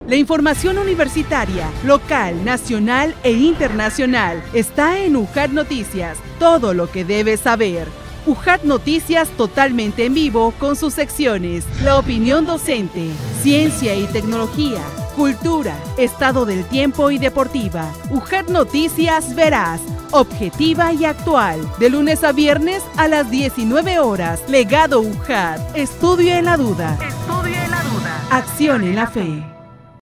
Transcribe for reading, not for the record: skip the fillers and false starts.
La información universitaria, local, nacional e internacional está en UJAT Noticias. Todo lo que debes saber. UJAT Noticias totalmente en vivo con sus secciones: la opinión docente, ciencia y tecnología, cultura, estado del tiempo y deportiva. UJAT Noticias veraz, objetiva y actual. De lunes a viernes a las 19 horas. Legado UJAT. Estudio en la duda. Estudio en la duda. Acción en la fe.